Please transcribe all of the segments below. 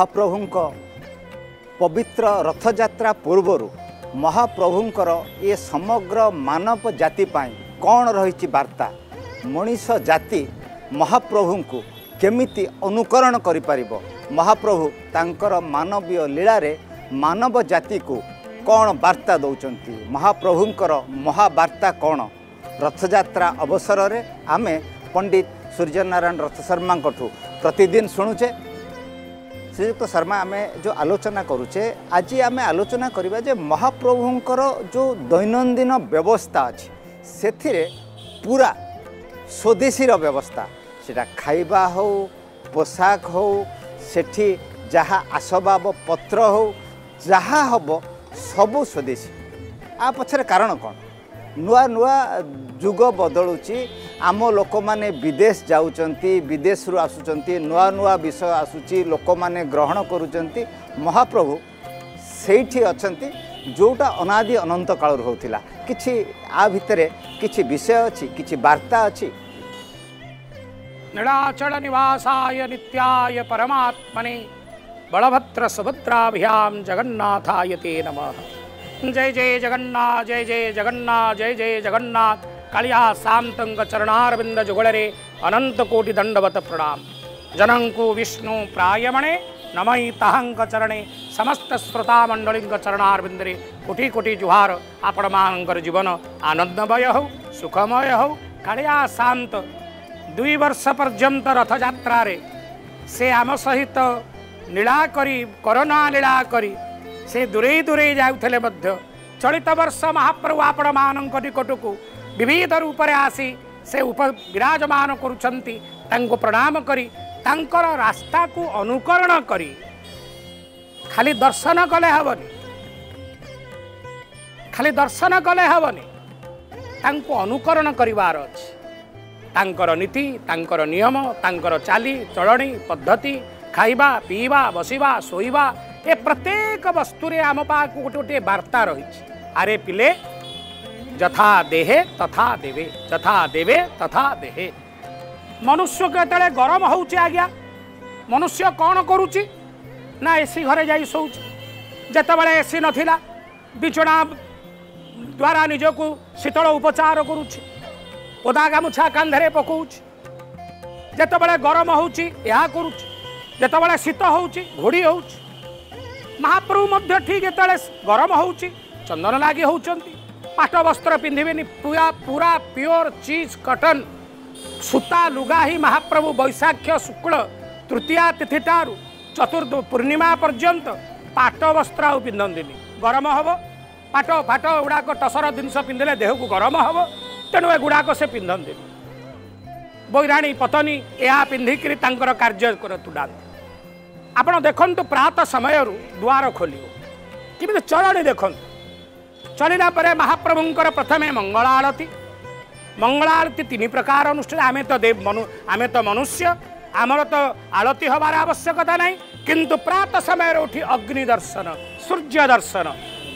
महाप्रभुंक पवित्र रथयात्रा पूर्वर महाप्रभुंकर ये समग्र मानव जाति पाई कौन रही वार्ता मनीष जाति महाप्रभु को केमिति अनुकरण करिपारिबो महाप्रभु तांकर मानवीय लीला रे मानव जाति को कौन वार्ता दौरान महाप्रभुंकर महावार्ता कौन रथयात्रा अवसर रे आमे पंडित सूर्यनारायण रथ शर्मा प्रतिदिन शुणुचे श्रीयुक्त शर्मा आमे जो आलोचना करुचे आज आमे आलोचना करिबा जे महाप्रभुंकर जो दैनंदिन व्यवस्था अछि सेथिरे पूरा स्वदेशी व्यवस्था सेटा खाइबा हो पोशाक हो सेठी जहाँ आसबाब पत्र हो जहाँ हम सबू स्वदेशी आ पछरे कारण कौन नुआ नुआ जुग बदलुची आम लोक मैंने विदेश जाउचंती विदेश रु आसुचंती नुआ नुआ विषय आसुची लोक मैंने ग्रहण करुचंती महाप्रभु सेठी अछंती जोटा अनादि अनंत काल होतिला किछि आ भितरे किछि विषय अछि किछि वार्ता अछि। नीलाचल निवासाय नित्याय परमात्मने बलभद्र सुभद्राभ्याम जगन्नाथाय ते नमः। जय जय जगन्नाथ जय जय जगन्नाथ जय जय जगन्नाथ कालिया शांतंग चरणारविंद जुगलरे अनंत कोटि दंडवत प्रणाम। जनंकु विष्णु प्रायमणे नमई तहंक चरणे समस्त श्रोता मंडलिंग चरणारविंदरे कोटि कोटि जुहार आपण मानकर जीवन आनंदमय हो सुखमय हो। कालिया शांत 2 वर्ष पर्यंत रथयात्रा रे से आम सहित लीला करी करोना लीला करी से दूरे दूरे जाउथले मध्य चलित वर्ष महाप्रभु आपण मानक निकट को विविध रूप से आसी से विराजमान करुछंती तांको प्रणाम करी तांकर रास्ता को अनुकरण करी खाली दर्शन कले हबनी खाली दर्शन कले हबनी तांको अनुकरण करिवार अछि तांकर नीति तांकर नियम तांकर चाली चलणी पद्धति खाइबा पीवा बसिबा सोइबा ए प्रत्येक वस्तु रे आम पाक गोटे गोटे वार्ता रही। अरे पिले यथा देहे तथा देवे यथा देवे तथा देहे। मनुष्य केतले गरम होउची आज्ञा मनुष्य कौन करुची ना एसी घरे जाई सोउची जेतबेले एसी नथिला बिछड़ा द्वारा निजको शीतल उपचार करुची ओदा गामुछा कांधरे पकाउची जेतबेले गरम होउची या करुची जेतबेले शीत होउची घोड़ी होउची। महाप्रभु मध्य ठीक एतले गरम होउची चंदन लागी होउचंती पाट वस्त्र पिंधिबेनी पूरा पूरा प्योर चीज कटन सूता लुगा ही महाप्रभु वैशाख्य शुक्ल तृतीया तिथि ठारू चतुर्थ पूर्णिमा पर्यंत पाट वस्त्र आउ पिंधंदिनी गरम हम पाट फाट गुड़ाक टसर जिनस पिंधिले देह को गरम हम तेणु एगुड़ाक से पिंधंदिनी बैराणी पतनी या पिंधिकी कार्य तुड़ाते आपण देखु प्रात समय द्वार खोल कि चलनी देखु चलला महाप्रभुंकर प्रथमे मंगलारती 3 प्रकार अनुष्ठित आमे तो मनुष्य आमर तो आलती हबार आवश्यकता नहीं किंतु प्रात समय उठी अग्नि दर्शन सूर्य दर्शन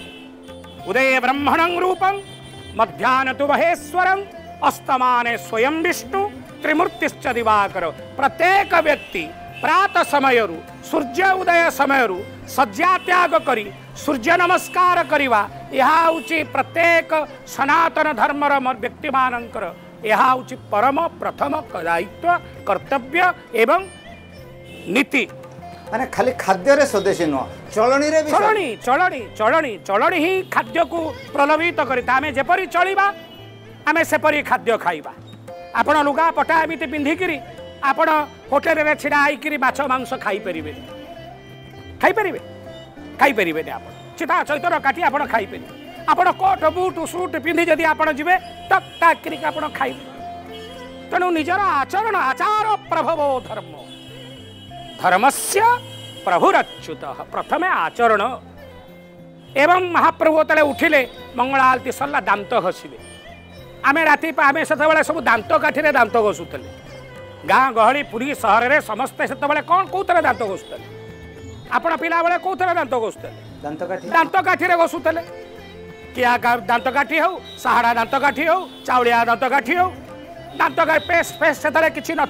उदय ब्रह्मणं रूपं मध्याह्न तु महेश्वरं अस्तमाने स्वयं विष्णु त्रिमूर्तिश्च दिवाकर। प्रत्येक व्यक्ति प्रात समय सूर्य उदय समय शज्या त्याग करी सूर्य नमस्कार करिवा यह हूँ प्रत्येक सनातन धर्मर व्यक्ति मानकर यह हूँ परम प्रथम दायित्व कर्तव्य एवं नीति माने खाली खाद्य रे स्वदेशी नुह चलनी रे चलनी चलनी चलनी चलनी ही खाद्य को प्रलोभित करिता आमे जेपरी चलिबा आमे सेपरी खाद्य खाइबा। आपण लुगा पटा एमती पिंधिकी आपण होटेल रे छिड़ा आईकरी माछ मांस खाई परिबे आप चिता चैतर काटी आप खाईपे आपण कोट बूट सूट पिंधि जदि आपण जिवे टक टाक करी आपण खाइबे। तेणु निजर आचरण आचार प्रभवो धर्म धर्मस्य प्रभुरच्युत प्रथमे आचरण एवं महाप्रभु तले उठिले मंगला आलती सरला दांत घसीबे आमे राति आमे सेतबेले सब दांत काठीरे दांत घसुतले गाँ गहली पुरी सहर रे समस्ते सेतबेले कौन कोथरे दांत घसुतले आपण पिला बेले कोथरे दांत घसुतले दांत काठी रे घसुतले किया दांत काठी हो साहाड़ा दांत काठी हो चाउलिया दांत काठी हो दांत पेस्ट पेस्ट सेतबेले किछि नथिला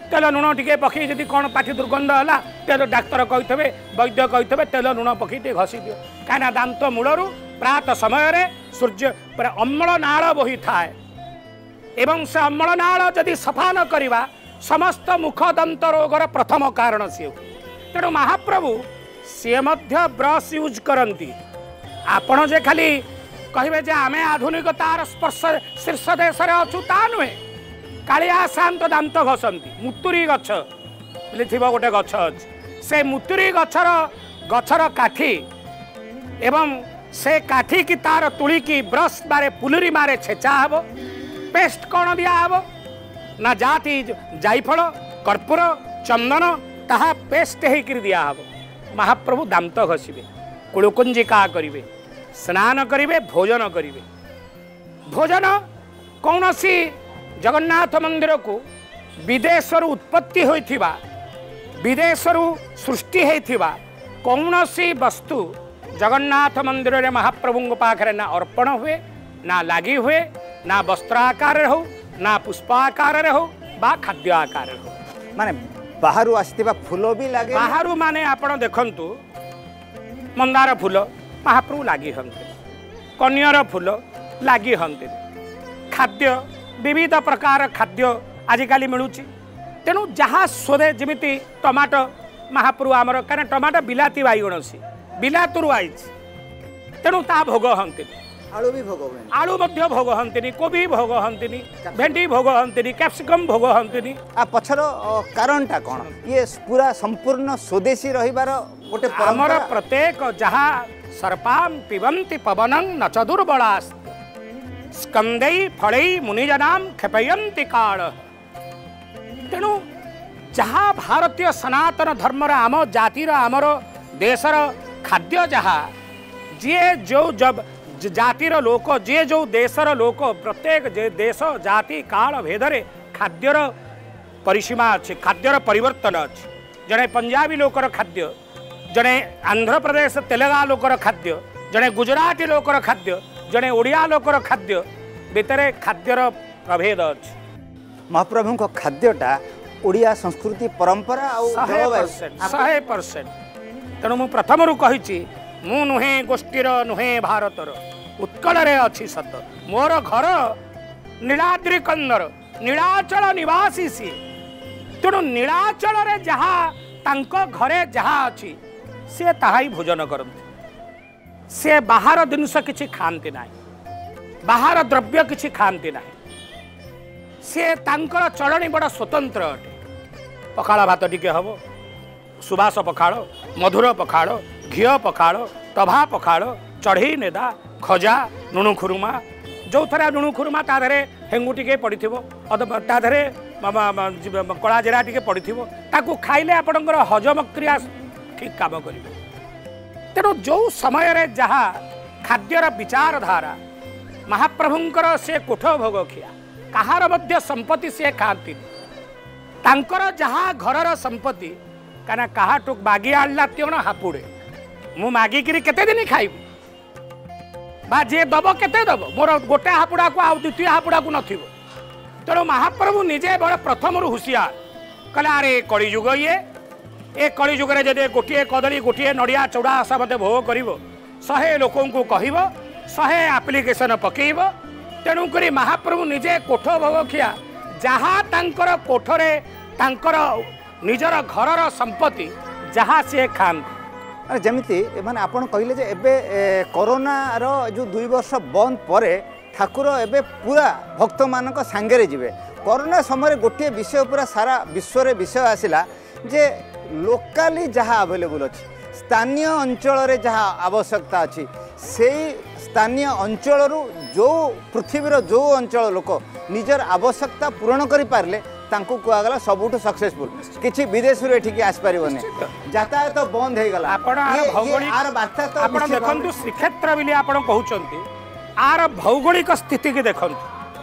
तेल लुण टे पकई जब कौन पाठी दुर्गंध है तेल डाक्तर कही वैद्य कही तेल लुण पकई टे घसी दियो कहीं दांत मूलरू प्रात समय सूर्य पूरा अम्ल नाल बही थाए एवं से अम्ल नाल जदि सफा न करवा समस्त मुख दंत रोगर प्रथम कारण सी तेणु महाप्रभु सी ब्रश यूज करती आपण जे खाली कहे जे आमे आधुनिकतार स्पर्श शीर्ष देश अच्छु ता नुहे कालिया शांत दांत घसंती मुतुरी गछ थी गोटे गछ अच्छे से मुतुरी गछर काठी एवं से काठी की तार तुली की ब्रश बारे पुलुरी मारे छेचा हब पेस्ट कौन दिया हब ना जाति जायफल कर्पूर चंदन ताहा पेस्ट होकर दिया हब महाप्रभु दांत घसबे कुलकुंजिका करिवे स्नान करिवे भोजन करिवे भोजन कौन सी जगन्नाथ मंदिर को विदेशरू उत्पत्ति होइथिबा विदेशरू सृष्टि होइथिबा कौन सी वस्तु जगन्नाथ मंदिर रे महाप्रभु पाखरे ना अर्पण हुए ना लगी हुए ना वस्त्र आकार हो ना पुष्प आकार हो बा खाद्य आकार हो माने बाहरु आस्थिबा फूल भी लागे बाहरु माने आपण देखंतु मंदार फूल महाप्रभु लागी हंते कन्यर फूल लागी हंते खाद्य विविध प्रकार खाद्य आजिकाली मिलूची तेणु जहाँ सोदे जमीती टमाटो महाप्रभु आमर कहीं टमाटो बिलाती बाइगण सी बिलातुरु आई तेणु ता भोग हंती आलू भी भोग हुए आलू मध्य भोग हंती कोबी भोग हंती भेंडी भोग हंती कैप्सिकम भोग हंती आ पछर कारणटा कौन ये पूरा संपूर्ण स्वदेशी रहिबार गोटे आमर प्रत्येक जहाँ सर्पाम पिबंती पवनं न चदुर्बलास् स्कंदई फलई मुनिजनाम खेपयंती काल तेणु जहाँ भारतीय सनातन धर्मर आम जातिर आमर देशर खाद्य जहाँ जी जो जब जातिर लोक जी जो देशर लोक प्रत्येक देश जाति काल भेदरे खाद्यर परिसीमा अच्छे खाद्यर परिवर्तन अच्छे जड़े पंजाबी लोकर खाद्य जड़े आंध्र प्रदेश तेलंगाना लोकर खाद्य जड़े गुजराती लोकर खाद्य जड़े ओडिया लोकर खाद्य भितर खाद्यर प्रभेद अच्छे महाप्रभु को खाद्यटा ओडिया संस्कृति परंपरा 100% तेणु मु प्रथम कही मु नुहे गोष्ठीर नुहे भारतर उत्कल अच्छी सत मोर घर नीलाद्रि कंदर नीलाचल निवासी सी तेणु नीलाचल रे जहाँ तांको घरे जहाँ अच्छी सी ताहा ही भोजन करते से बाहर जिनस किसी खाती ना बाहर द्रव्य किसी खाती ना सी तांकर चलनी बड़ा स्वतंत्र अटे पखाड़ भात टिके हम सुबास पखाड़ मधुर पखाड़ घी पखाड़ टभा पखाड़ चढ़ई नेदा खजा नुणु खुरुमा जो थरा नुणु खुरुमा ता धरे हेंगु टिके पड़ी ता धरे कला जीरा टिके पड़ी ताकू खाइले आपणकर हजम क्रिया ठीक काम करेंगे तेणु जो समय रे जहाँ खाद्यर विचारधारा महाप्रभुंकर से कोठ भोग खिया कहार मध्य संपत्ति से खाती तांकर जहाँ घरर संपत्ति कहीं काहाटू मागी आनला तेण हापुड़े मु मागिकी केते दिन खाइबी बा जे दब केते दब मोर गोटे हापुड़ा को आउ द्वितीय हापुड़ा को नथिबो तेणु महाप्रभु निजे बड़े प्रथम हुसियार कहले अरे कलिजुग ये कलिजुग जदि गोटे कदली गोटे नड़िया चौड़ा आशा मत भोग कर 100 लोक कह 100 आप्लिकेसन पकेब तेणुक महाप्रभु निजे कोठ भोग खिया जहाँ तांकर कोठरे तांकर निजर घरर संपत्ति जहाँ सी खाती जमीती माने आपण कहले जे एबे कोरोना रो जो 2 वर्ष बंद परे ठाकुर एबे पूरा भक्त मानक सांगरे जिवे कोरोना समय गोटे विषय पूरा सारा विश्व रे विषय आसिला जे लोकाली जहाँ अवेलेबल अच्छी स्थानीय अंचल रे जहाँ आवश्यकता अच्छी से स्थानीय अंचल जो पृथ्वीर जो अंचल लोक निजर आवश्यकता पूरण करि पारले तांको कुआगला सबुठ सक्सेसफुल किछि विदेश रे एठिक आस परिबने यातायात तो बंद हे गला आपण भौगोलिक आर वार्ता तो आपण देखंतु श्रीक्षेत्र बिली आपण कहउचंती आर भौगोलिक स्थिति के देखंतु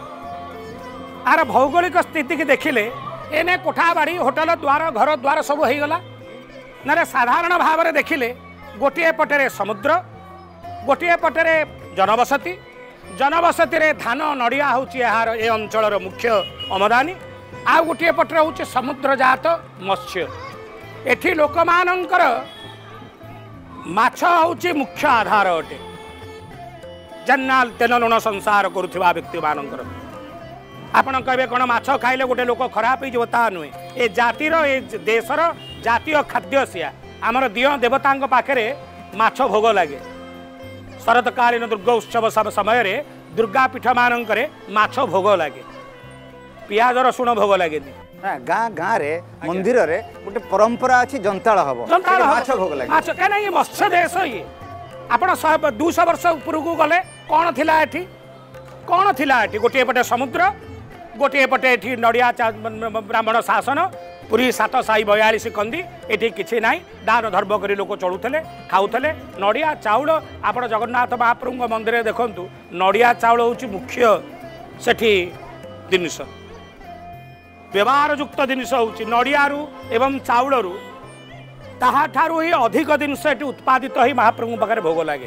आर भौगोलिक स्थिति के देखिले एने कोठा बाड़ी होटल द्वार घर द्वार सब हो गला ना साधारण भाव में देखिले गोटे पटे समुद्र गोटे पटे जनबसती जनबसती रे धान नड़िया हूँ यार ए अंचल मुख्य आमदानी आ गोटे पटे हूँ समुद्रजात मत्स्य एठी लोक मानकर माछ हूँ मुख्य आधार अटे जन्नाल तेल लुण संसार करुवा व्यक्ति मानकर आपण कहे कौन माछ खाइले गोटे लोक खराब हो ता नुहे ए जातिर ए देशर जातीय खाद्य सिया आमर दिय देवता पाखे माछ भोग लगे शरतकालीन दुर्गा उत्सव समय दुर्गा पीठ मानक माछ भोग लगे पियाज रसुण भोग लगे गाँ गाँ रे मंदिर रे गोटे परंपरा अच्छी जंताल हम माछ भोग लगे माछ कहीं ये मत्स्य देश ये आप 200 वर्ष ऊपर को गले कौन थिला एठी कौन थिला एठी गोटे पटे समुद्र गोटे पटे एठी नड़िया ब्राह्मण शासन पुरी 7 साई 42 कंदी एठी किछि नाई दान धर्म करी लोक चलुथले खाउथले नड़िया चाउल आपण जगन्नाथ महाप्रभु मंदिर देखंतु नड़िया चाउल होची मुख्य सेठी जिनिस व्यवहार युक्त जिनिस होची नड़ियारू एवं चाउलरू ताहाठारू ही अधिक जिनिस एठी उत्पादित ही महाप्रभु पाखरे भोग लागे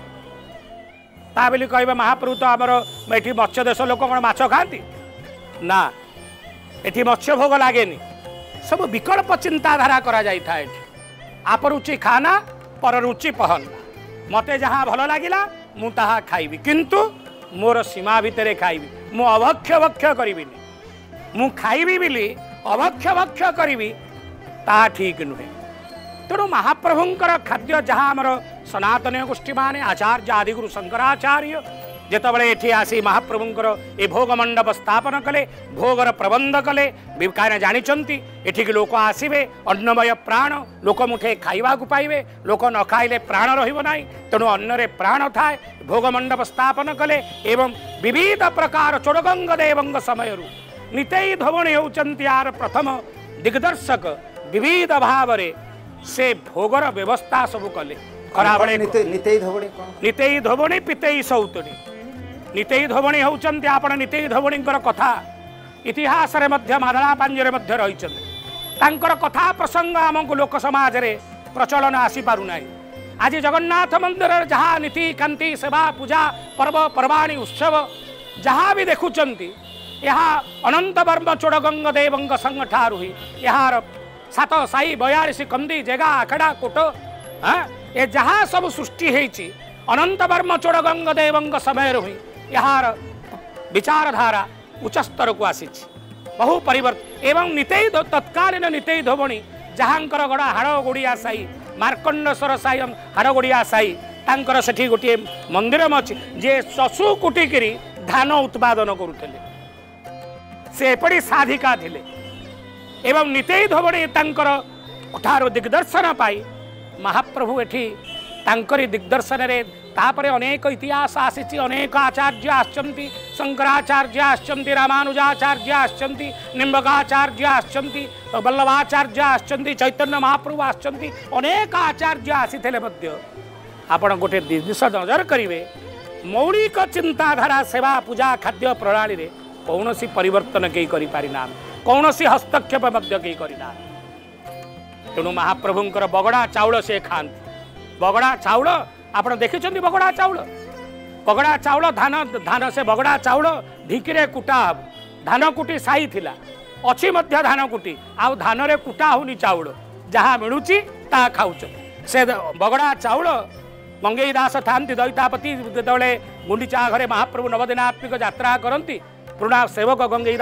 ता बोली कहबे महाप्रभु तो आमर एठी मत्स्य देश लोक कोन माछ खाती ना एठी मत्स्य भोग लागेनी सब विकल्प चिंताधारा करा जाई था एठी आप रुचि खाना पर रुचि पहनना मते जहाँ भल लगिला मु ताहा खाइबी किंतु मोर सीमा भितर खाइबी मु अभक्ष्य भक्ष्य करिबिनी मु खाइबी बिली अभक्ष्य भक्ष्य करिबी ता ठीक नुहे तेणु महाप्रभुंकर खाद्य जहाँ आमर सनातन गोष्ठी माने आचार्य आदिगुरु शंकराचार्य जेतबले एठी आसी महाप्रभुंकर ए भोग मंडप स्थापन कले भोगर प्रबंध कले कारण जानिचंती एठी लोक आसीबे अन्नमय प्राण लोक मुठे खाइबा को पाइबे लोक न खाइले प्राण रहिबो नाही तेणु अन्नरे प्राण थाए भोग मंडप स्थापन कले एवं विविध प्रकार चोड़गंग देवंग समयरु नितई धवणी होचंती आर प्रथम दिग्दर्शक विविध भावरे से भोगर व्यवस्था सब कले खराबळे नितई धवणी पितई सौतणी नितई धवणी होचंती आपण नितई धवणींकर कथा इतिहास रे मध्य मादळा पांजरे मध्य रहिचंती तांकर कथा प्रसंग आमको लोक समाज रे प्रचलन आसी पारु नाही आज जगन्नाथ मंदिर जहाँ नीति कांति सेवा पूजा पर्व पर्वाणी उत्सव जहाँ भी देखुचंती यहाँ अनंत वर्म चोड़गंग देवंग संघ ठारू ही यार 7 साई 42 कंदी जगह आखड़ा कोट हाँ ये जहाँ सब सृष्टि है अनंत वर्म चोड़गंग देवंग समय हुई यार विचारधारा उच्च स्तर को आसी बहु परिवर्तन एवं नितई तत्कालीन नितई धोबणी जहाँकर गड़ा हाड़गोड़िया साई मार्कंडेश्वर साई हाड़गोड़िया साई तांकर सेठी गोटे मंदिर अच्छी जे शशु कुटिकी धान उत्पादन करुले से एपड़ी साधिका थिले एवं नितई धोबणी तांकर ठारो दिग्दर्शन पाई महाप्रभु एठी तांकरी दिग्दर्शन रे तापरे अनेक इतिहास आसी अनेक आचार्य आछंती शंकराचार्य आछंती रामानुजाचार्य आछंती निम्बकाचार्य आछंती वल्लभाचार्य आछंती चैतन्य महाप्रभु आछंती अनेक आचार्य आसीथिले मध्य आपण गोटे जिनिस नजर करिवे मौलिक चिंताधारा सेवा पूजा खाद्य प्रणाली रे कौनसी परिवर्तन कई करि पारिना कौनसी हस्तक्षेप मध्य कई करिना तेणु महाप्रभुंकर बगड़ा चाउल से खाती बगड़ा चाउल आप देखिं बगड़ा चाउल धान धान से बगड़ा चाउल ढिकी कुटा हम धान कुटी साई थिला अच्छी मध्य धान कुटी आउ धान रे कुटा होनी चाउल जहाँ मिलूची ता खाऊच से बगड़ा चाउल मंगेई दास था दैतापति जो गुंडीचा घरे महाप्रभु नवदिनात्मिक यात्रा करती पुराणा सेवक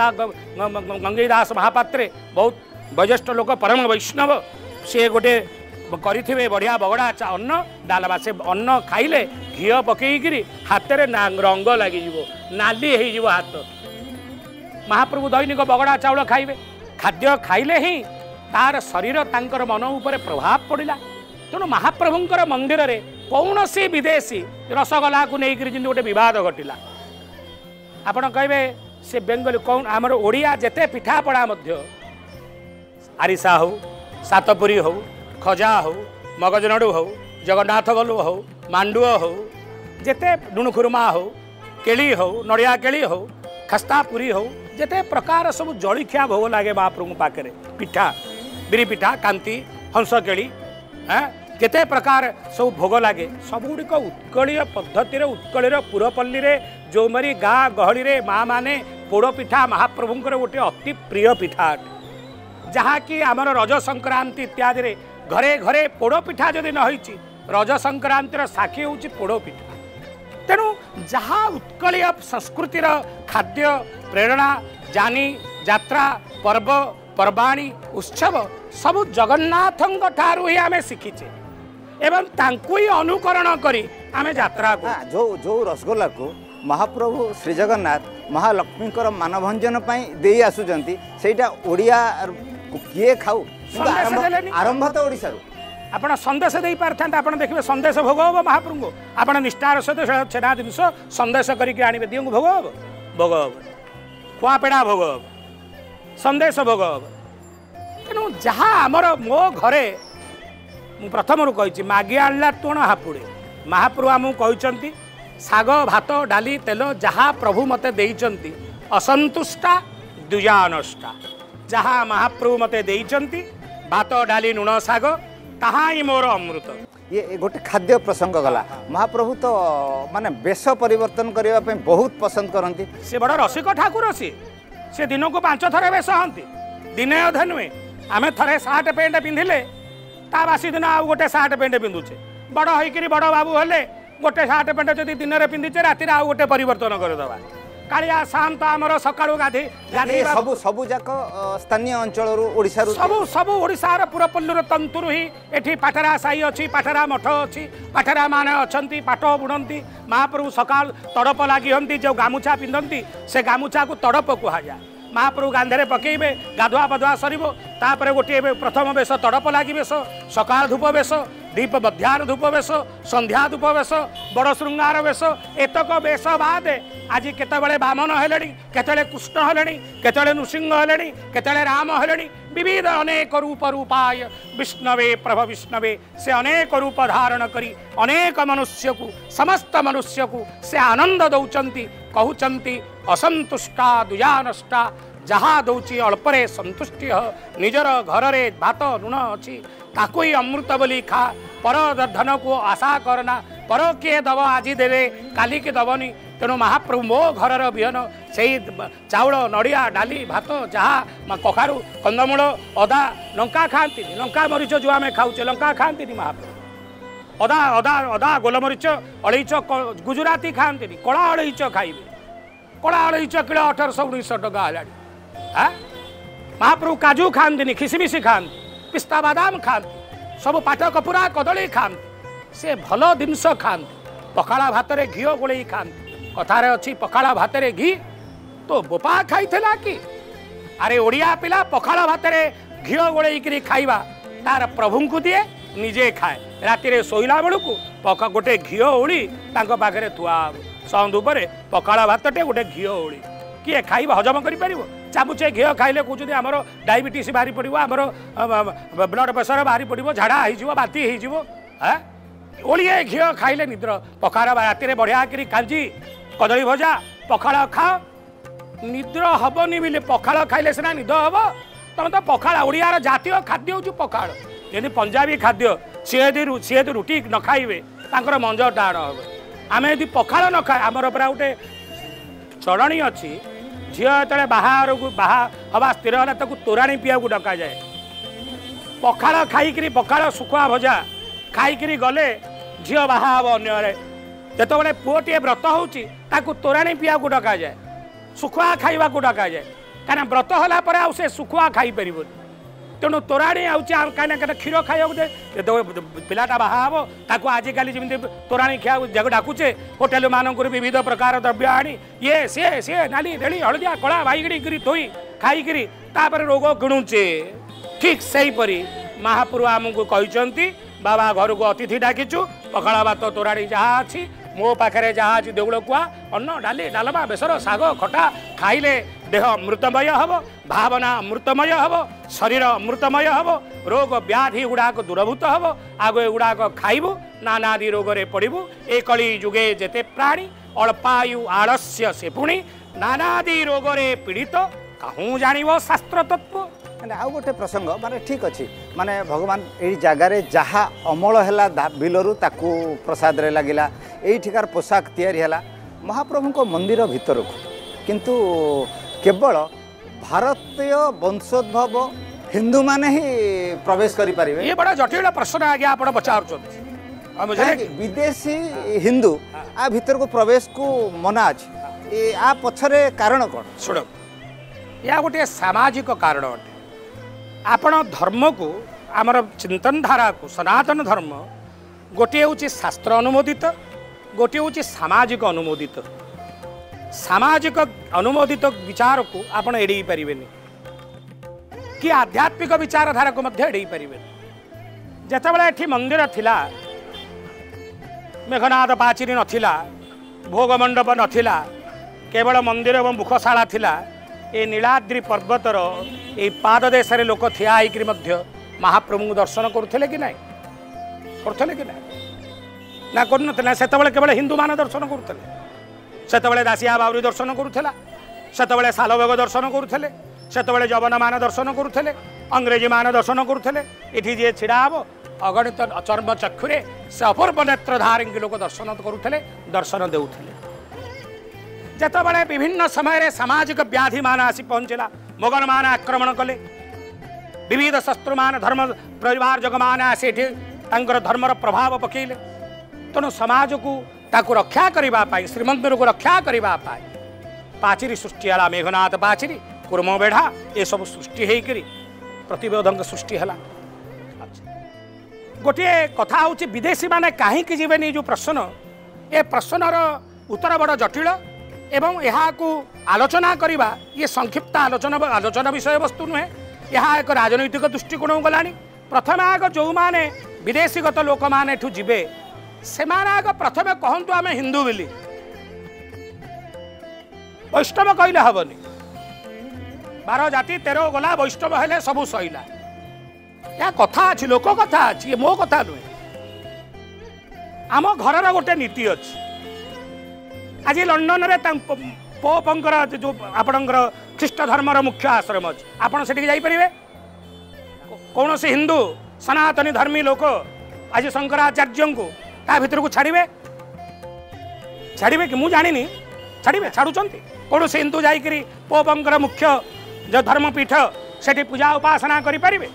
गंगेई दास महापात्रे बहुत वयोज्येष्ठ लोक परम वैष्णव सी गोटे करिथिबे बढ़िया बगड़ा अन्न डालमा से अन्न खाइले घी पकईकि हाथ में रंग लगी नाली हो हाथ महाप्रभु दैनिक बगड़ा चाउल खाइबे खाद्य खाइले ही तार शरीर तांकर मन उपर प्रभाव पड़ा तेणु महाप्रभुंकर मंदिर रे कौन सी विदेशी रसगोला को लेकर गोटे विवाद घटिला आपण कहे से बेंगली कौन आमर ओडिया जेते पिठापड़ा मध्य आरिसा हो सातपुरी हो खजा हो मगजनडू हो जगन्नाथ बलु हो मांडुआ हो जेते डुणुखुरमा हो केली हो नड़िया केली हो खस्तापुरी हो जेते प्रकार सब जलिखिया भोग लगे महाप्रभु पाखे पिठा बिरी पिठा कांति हंस केली केते प्रकार सब भोग लगे सबुड़िक उत्कलीय पद्धति उत्कलीय पुरपल्ली रे जो मरी गाँ गहली रे माँ माने पोड़ पिठा महाप्रभुंकर गोटे अति प्रिय पिठा अटे जहाँकि आमर रज संक्रांति इत्यादि रे घरे घरे पोड़ पिठा जदि न होइछि रज संक्रांतिर साक्षी होउछि पोड़ पिठा। तेणु जहाँ उत्कलीय संस्कृतिर खाद्य प्रेरणा जानी यात्रा पर्व पर्वाणी उत्सव सबु जगन्नाथंक ठारू ही आमे शिखिचे एवं तांकु ही अनुकरण करी आमे यात्रा को जो जो रसगोल्ला को महाप्रभु श्री जगन्नाथ महालक्ष्मी मानभंजन दे आसुचंती सेटा ओडिया किए खाऊ आरंभ तो ओडिसा आपण संदेश दे पारथा आपण देखिए संदेश भोग हम महाप्रभु को आपण निष्ठार सहित छेना जिनस संदेश करके आनिबे दियो भोग हम भोग हम खुआपेड़ा भोग हम संदेश भोग हम। तेणु जहाँ आमर मो घरे मु प्रथम कही मागी आणला तुण हापुड़े महाप्रभु आमको कहते शाग भात डाली तेल जहाँ प्रभु मते देइचंती असंतुष्टा द्विजानष्टा जहाँ महाप्रभु मते देइचंती भात डाली नुण शाग ताहा ही मोर अमृत। ये गोटे खाद्य प्रसंग गला महाप्रभु तो माने वेश परिवर्तन करने बहुत पसंद करती से बड़ रसिक ठाकुर से दिन को 5 थर वेश हंती दिने अधे नुहे आम थे सार्ट पैंट पिंधिले ता बासी दिन आउ गोटे सार्ट पैंट पिंधुचे बड़ होकर बड़ बाबू हेले गोटे सार्ट पैंट जब दिन में पिंधिचे राति आउ गोटे परिवर्तन करदे कालिया शांत आमर सका गाधे सब सब जाक स्थानीय अंचल ओडिशा सबू सबू ओडिशार पुरपल्लूर तंतुर ही एठी पाठरा साई अच्छी पाठरा मठ अच्छी पाठरा मान अच्छा पाठ बुणती महाप्रभु सकाल तड़प लगी जो गामुछा पिंधती से गामुछा को तड़प कहुए महाप्रभु गांधे पकईबे गाधुआ पधुआ सर गोटे प्रथम वेश तड़प लगी वेश सकाल धूप वेश दीप मध्याह्न धूप वेश संध्या धूप वेश बड़ श्रृंगार वेश एतक वेश बाद आज केतबेले बामन हेले केतबेले कृष्ण हेले केतबेले नृसिंह हेले केतबेले राम हेले विविध अनेक रूप रूपाय विष्णवे प्रभ विष्णवे से अनेक रूप धारण करी अनेक मनुष्य को समस्त मनुष्य को से आनंद दौचंती कहउचंती असंतुष्टा दुजानष्टा जहाँ दौची अल्परे संतुष्टि निजर घर रे भात लुण अच्छी ताकू ही अमृत बोली खा पर धन को आशा करना पर किए दब आज देवे काली के दबनी। तेणु महाप्रभु मो घर विहन से चाउल नड़िया डाली भात जहाँ कखारू कंदमूल अदा लंका खाती लंका मरीच जो आम खाऊे लंका खाती महाप्रभु अदा अदा अदा गोलमरीच अड़ईच गुजराती खाती कला अड़ईच खाइबे कला अड़ईच किलो 1800-1900 टका है। महाप्रभु काजू खाती खिसमिश खाती पिस्ता बादाम खाती सब पाठ कपूरा कदली खाती से भल जिनस खाती पखाड़ा भात रे घी गोले खाती कथार अच्छी पखाड़ा भात रे घी तो बोपा खाई कि अरे ओडिया पिला पखाड़ा भात रे घी गोले खाइबा तार प्रभु को दिए निजे खाए राति शोला बेलू गोटे घी ओली पाखे थुआ संदूपर पखाड़ा भातटे गोटे घी ओली किए खाइबा हजम कर चाबुचे घी खाइले कहते आमर डायबिटीज बाहरी पड़ो आमर ब्लड प्रेसर बाहरी पड़ो झाड़ा हो बाती हो ओलिए घी खाइले निद्र पखाड़ा राति बढ़िया करी कांजी कदली भजा पखाड़ खाओ निद्र हबनी बोले पखाड़ खाइले सीना निद हम तुम तो पखाड़ ओडियार जातीय खाद्य हूँ पखाड़ यदि पंजाबी खाद्य सी यदि रुटी न खाइबे तांकर मंज टाण हम आम यदि पखाड़ न खाए आमर पूरा गोटे चरणी अच्छी झील जो बाहर को बाहा हवा स्थिर है तोराणी पीवा को डक जाए पखाड़ खाई पखाड़ सुखुआ भजा खाई गले झील बाहा हम अन्य जिते पुओटे व्रत हो तोराणी पीवा को डक जाए सुखुआ खाइबा को डक जाए कहीं व्रत होगापर आसे सुखुआ खाई पार तेणु तोराणी कहीं क्षीर खाइबा दे पिलाटा बाहा हम ताको आजिकल जमी तोराणी खाया डाकुचे होटेल मानक विविध प्रकार द्रव्य आनी ये सी नाली रेली हलदिया कला बैगड़ी थोई खाई रोग किणुचे ठीक सेहीपरी महाप्रभु आमको कहते बाबा घर को अतिथि डाकिचु पखाड़ा भात तोराणी जहाँ अच्छी मो पाखे जहाँ अच्छी देउल कुआ अन्न डाली डालमा बेसर साग खटा खाइले देह अमृतमय हम भावना अमृतमय हम शरीर अमृतमय हम रोग व्याधि गुड़ाक दूरभूत हम आग एगुड़ाक खाइबू नानादि रोगरे पड़ू ए कली जुगे जेते प्राणी अल्पायु आलस्य से पुणी नानादि रोगरे पीड़ित कहूँ जानिब शास्त्र तत्व माने आउ गोटे प्रसंग माने ठीक अच्छी माने भगवान यही जगार जहाँ अमल है बिलरू ताकू प्रसाद रे लगिला यही ठिकार पोशाक तैयारी है महाप्रभु को मंदिर भितर को किंतु केवल भारतीय वंशोद्भव हिंदू माने ही प्रवेश करि परिबे? ये बड़ा जटिल प्रश्न आगे आप पचार विदेशी हिंदू आ भीतर को प्रवेश को मना अछि आ पछरे कारण कोन? शुण या गोटे सामाजिक कारण अटे। आपण धर्म को आमर चिंतनधारा को सनातन धर्म गोटे हूँ शास्त्र अनुमोदित, गोटे हूँ सामाजिक अनुमोदित। सामाजिक अनुमोदित विचार को आपण एड़े पारे कि आध्यात्मिक विचारधारा को एड़े पारे। जितेबाला एठी मंदिर थिला, मेघनाथ पाचेरी नथिला, भोग मंडप नथिला, केवल मंदिर एवं मुखशाला थिला। ए नीलाद्रि पर्वतर ए पाददेश लोक ठिया होकर महाप्रभु को दर्शन करुले कि नहीं? करुले कि नहीं? ना कर से केवल हिंदू मान दर्शन करुले। से दासिया बाउरी दर्शन करुला, से सालबेग दर्शन करुले, से जवन मान दर्शन करुले, अंग्रेजी मान दर्शन करुले। ये जी छिड़ा हम अगणित चर्म चक्षुरे से अपूर्व नेत्रधारी लोक दर्शन करुले, दर्शन देउथिले। जितेबाला विभिन्न समय सामाजिक व्याधि मान आसी पहुँचला, मोगल मान आक्रमण कले, विविध शस्त्र मान धर्म परिवार जग मान आसी धर्मर प्रभाव पकईले। तेणु समाज को ताकू रक्षा करने, श्रीमंदिर को रक्षा करने पाचेरी सृष्टि है। मेघनाथ पाचेरी, कुर्म बेढ़ा ये सब सृष्टि होकर प्रतिबोधक सृष्टि है। गोटे कथा हूँ विदेशी माने कहीं जीवेनी जो प्रश्न, ए प्रश्नर उत्तर बड़ जटिल एवं यहाँ को आलोचना करवा ये संक्षिप्त आलोचना विषय वस्तु नुहे। यहाँ एक राजनैतिक दृष्टिकोण गला। प्रथम आग जो माने विदेशीगत लोक मैंने जीवे से आग प्रथम कहतु आम हिंदू बोली, वैष्णव कहले हेनी। 12 जाति 13 गला वैष्णव हेले सबू सईला। या कथा अच्छी, लोक कथा अच्छी, ये मो कथा नुहे। आम घर गोटे नीति अच्छी। आज लंडन रे पोपंकर जो आपणकर ख्रीष्ट धर्मर मुख्य आश्रम अच्छे, आपड़ से जाइए? कौन से हिंदू सनातनी धर्मी लोक आज शंकराचार्य को ता भीतर को छाड़े? छाड़े कि मुझे जानी? छाड़े? छाड़ुंट? कौन से हिंदू जाइकरी पोपंकर मुख्य जो धर्मपीठ से पूजा उपासना करें?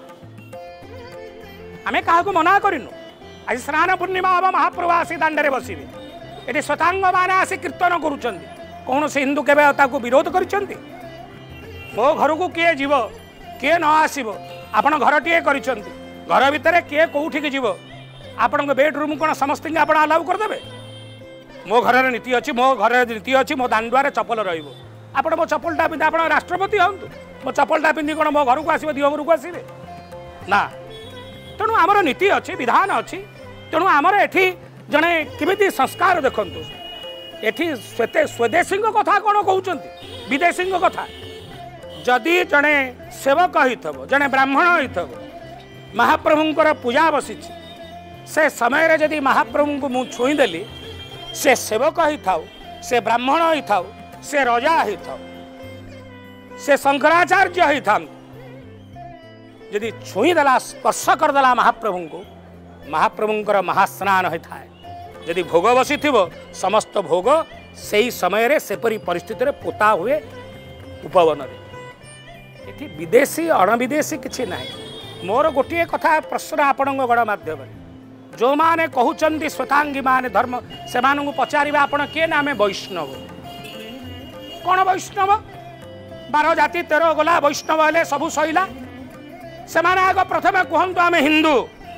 आम क्या मना करूँ? आज स्नान पूर्णिमा हम महाप्रभु आसी दाण्डे बसवे, ये स्वतांग मैंने आसी कीर्तन करुँच। कौन से हिंदू केवे विरोध कर? मो घर को किए जीव, किए न आसब? आपण घर टे कर घर भितर किए कौटिक जीव? आपण बेडरूम कौन समस्त आप अलाउ करदे? मो घर नीति अच्छी, मो घर नीति अच्छी, मो दांडुआर चपल रहा। मो चपलटा पिंधि आप राष्ट्रपति हूँ, मो चपलटा पिंधि कौन मो घर को आसवे? दिह घर को आसवे ना? तेणु आमर नीति अच्छी, विधान अच्छी। तेणु आमर एठी जड़े किमिति संस्कार देखु। एठी स्वदेशी कथा कौन कहते? विदेशी कथा। जदि जड़े सेवक होइथबो, जड़े ब्राह्मण होइथबो, महाप्रभुंकर पूजा बसी से समय जदि महाप्रभु को मु छुईदेली, से सेवक होइथाउ, से ब्राह्मण होइथाउ, से राजा होइथाउ, से शंकराचार्य होइथाउ, यदि छुईदेला स्पर्श करदेला महाप्रभु को, महाप्रभुंकर महास्नान होता है। यदि भोग बसी समस्त भोग से ही समय सेपरी परिस्थिति रे पोता हुए उपवन। ये विदेशी अणविदेशी किसी ना। मोर गोटे कथा प्रश्न आपण गणमाध्यम जो माने कहते श्वेतांगी मान धर्म से पचारे आपण किए ना? आम वैष्णव। कौन वैष्णव? 12 जाति 13 गला वैष्णव हेले सबू सईला। से आग प्रथम कहतु आम हिंदू।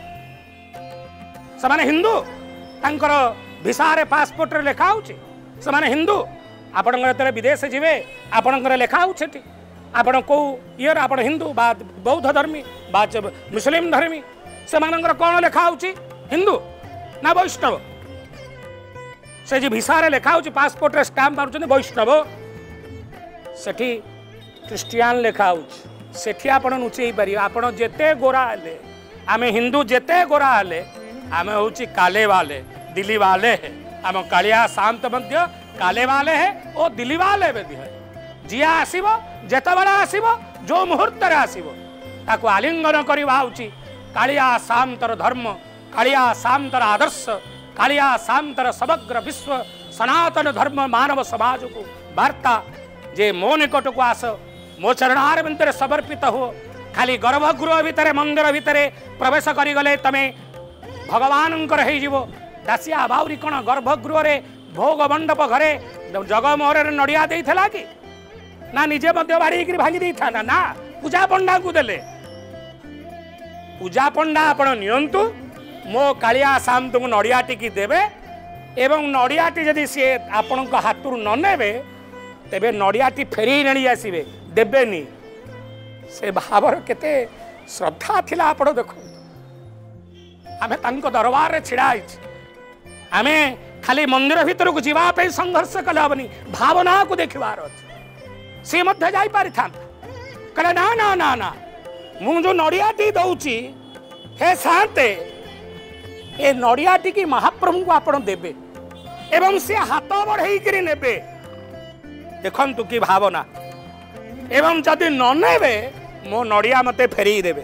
से हिंदू तांकर भिसा रे पासपोर्ट रे लेखा होची से हिंदू। आपणकर विदेश जीवे आपणकर लेखा होची आपण को ईयर आपण हिंदू बा बौद्ध धर्मी बा मुस्लिम धर्मी से कौन लेखा होची? हिंदू ना वैष्णव? से जी भिसा रे लेखा होची पासपोर्ट रे स्टाम्प मारुचंदी वैष्णव, सेठी क्रिश्चियन लेखा होची। सेठी आपण नुचेई पारि आपण जेते गोरा हेले आम हिंदू जेते गोरा हेले आम हूँ काले वाले दिल्ली वाले है। आम कालिया शांत मध्य काले वाले है और दिल्ली वाले भी है। जी आसब जेतबेले आसब जो मुहूर्त आसब ताको आलिंगन करवा उचित। कालिया शांतर धर्म, कालिया शांतर आदर्श, कालिया शांतर समग्र विश्व सनातन धर्म मानव समाज को वार्ता जे मो निकट को आस मो चरणार भितर समर्पित हो खाली गर्भगृह भितर मंदिर भितर प्रवेश करिगले तमे भगवान दासिया बाउरी कौन गर्भगृह रे भोग मंडप घरे जगमोहर नड़िया देइथला कि ना निजे मध्य बाड़ी भांगी देइथा ना पूजा पंडा को देले पूजा पंडा आपण नियंतु मो कालिया साम तुम नड़िया टिकी देवे एवं नड़ियाटी जदि सी आपण हाथ न नेबे तेबे नड़ियाटी फेरी नेड़ी आसबे देवेनी से भावर केते श्रद्धा थिला आपण देखो आमे तांको दरबार रे छिड़ा आमे खाली मंदिर भीतर को जीवा पे संघर्ष कले हेनी भावना को देखबार अच्छे सी मध्य जाई पारि था कहले ना ना ना ना मु जो नड़ियाटी दउची हे शांते ए नड़ियाटी की महाप्रभु को आपण देबे एवं से हाथ बढ़ई करी नेबे देखंतु की भावना एवं जदि न नेबे मो नड़िया मते फेरी देबे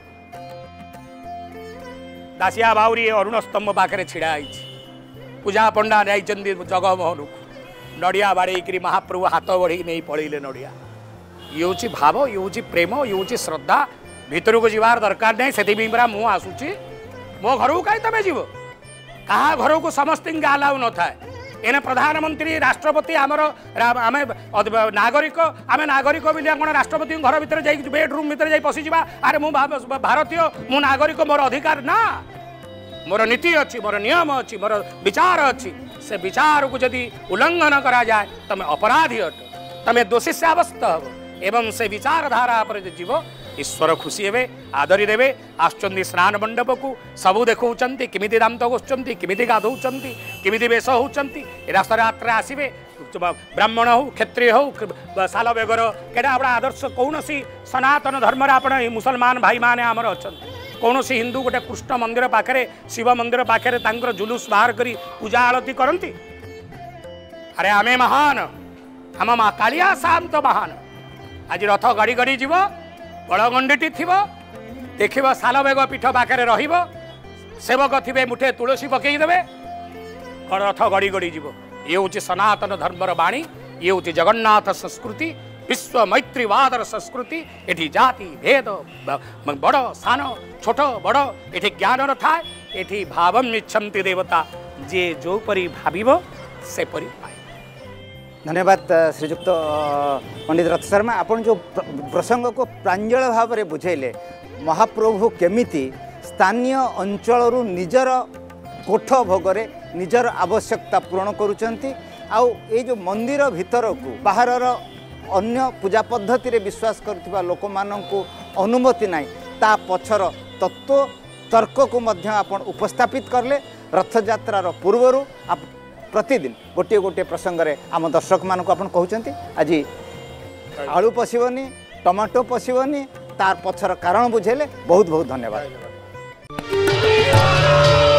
दासिया बाउरी अरुण स्तंभ पाखे छिड़ा पूजा पंडा जाइछन्ती जगमोहन को नड़िया बाड़े महाप्रभु हाथ बढ़ी नहीं पड़े नड़िया ये हूँ भाव ये हूँ प्रेम ये हूँ श्रद्धा भीतर को जीवार दरकार नहीं से परा मु आसूची मो घर को कहीं तुम जीव कहा घर को समस्त अलाउ न थाए एने प्रधानमंत्री राष्ट्रपति आमर आम नागरिक आम नागरिक बोलिया कौन राष्ट्रपति घर भितर जाइए बेडरूम भितर जाई पशि जा अरे मु भारतीय मु नागरिक मोर अधिकार ना मोर नीति अच्छी मोर नियम अच्छी मोर विचार अच्छी से विचार को जदि उल्लंघन करा जाए तुम अपराधी अट तुम दोषी साब्यस्त हो एवं से विचारधारा पर जीव ईश्वर खुशी हे आदरी देवे आसुच्च स्नान मंडप को सबू देखौंती किमिति दांत घोषुंट किमिति गाधौंती किमिति वेश होती रास्ता रात्र आसवे ब्राह्मण हो क्षत्रिय हो साल बेगर केटा बड़ा आदर्श कौन सनातन धर्म आप मुसलमान भाई माने आमर अच्छा कौन हिंदू गोटे कृष्ण मंदिर पाखे शिव मंदिर पाखे जुलूस बाहर करी पूजा आरती करती अरे आमे महान आम माँ कालिया साम तो महान आज रथ गड़ी गड़ी जीव बड़गंडीटी थी देख सालबेग पीठ पाखे रेवक थे मुठे तुलसी पकईदे रथ गड़ी गड़ी जीव ये हूँ सनातन धर्मर बाणी ये हूँ जगन्नाथ संस्कृति विश्व मैत्रीवादर संस्कृति एठी जाति भेद बड़ सान छोट बड़ एठी ज्ञान न था एठी भावम इच्छन्ति देवता जे जो परी भाविबो से परी पाए। धन्यवाद श्रीजुक्त पंडित रथ शर्मा आपण जो प्रसंग को प्रांजल भाव में बुझेले महाप्रभु केमिति स्थानीय अंचल निजर कोठ भोगरे निजर आवश्यकता पूरण करुचंती आउ ये जो मंदिर भीतर को बाहरर अन्य पूजा पद्धति रे विश्वास करथिबा लोक माननकु अनुमति नाही ता पछर तत्व तर्क को मध्य आपण उपस्थापित करले रथ यात्रार पूर्वरु प्रतिदिन गोटे गोटे प्रसंग रे आम दर्शक मानक आपण कहउचंती आज आलू पशिबनी टमाटो पशिबनी तार पछर कारण बुझेले बहुत बहुत धन्यवाद।